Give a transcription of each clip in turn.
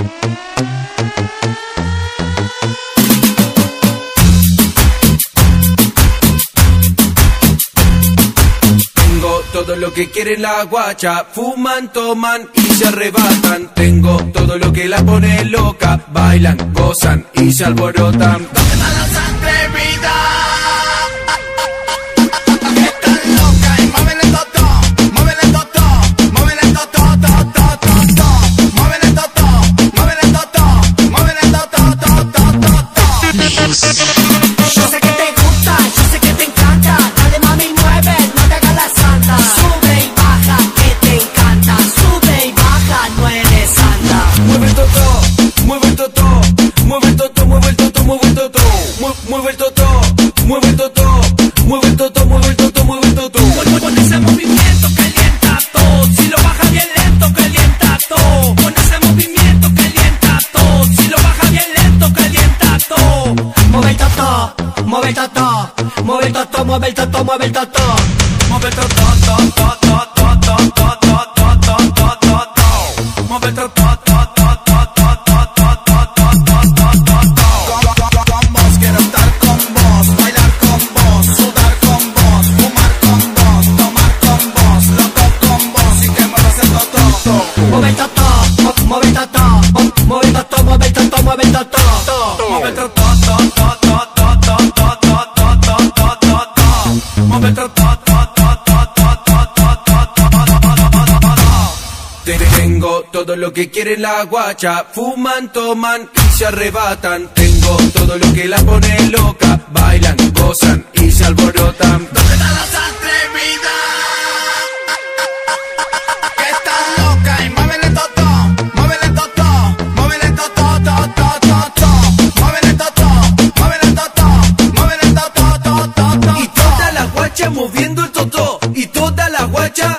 Tengo todo lo que quiere la guacha, fuman, toman y se arrebatan. Tengo todo lo que la pone loca, bailan, gozan y se alborotan. ¿Dónde están las atrevidas? Están locas y mueven el totó, mueven el totó, mueven el totó, mueven el totó, mueven el totó, mueven el totó. Yo sé que te gusta, yo sé que te encanta. Dale mami, mueve, no te hagas la santa. Sube y baja, que te encanta. Sube y baja, no eres santa. Mueve el totó, mueve el totó, mueve el totó, mueve el totó, mueve el totó, mueve el totó, mueve el totó, mueve el totó, mueve el totó, mueve el totó. Con ese movimiento calienta todo. Si lo baja bien lento, calienta todo. Con ese movimiento calienta todo. Si lo baja bien lento, calienta todo. Mueve el totó, mueve el totó, mueve el totó, mueve el totó, mueve el totó. Mueve el totó, mueve el totó. Con vos, quiero estar con vos, bailar con vos, sudar con vos, fumar con vos, tomar con vos, loco con vos y que muevas el totó. Mueve el totó, mueve el totó, mueve el totó, mueve el totó, mueve el totó. Mueve el totó, mueve el totó. Tengo todo lo que quiere la guacha, fuman, toman y se arrebatan. Tengo todo lo que la pone loca, bailan, gozan y se alborotan. ¿Dónde están las atrevidas? Que están locas y mueven el totó, mueven el totó, mueven el totó, mueven el totó, mueven el totó, mueven el totó. Y toda la guacha moviendo el totó, y toda la guacha.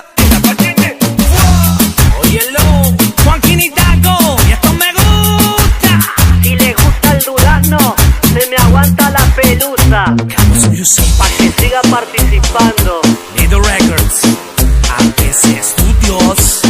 Juanquín y Taco, y esto me gusta. Si le gusta el durazno, se me aguanta la pelusa. Pa' que siga participando. Nido Records, APC Studios.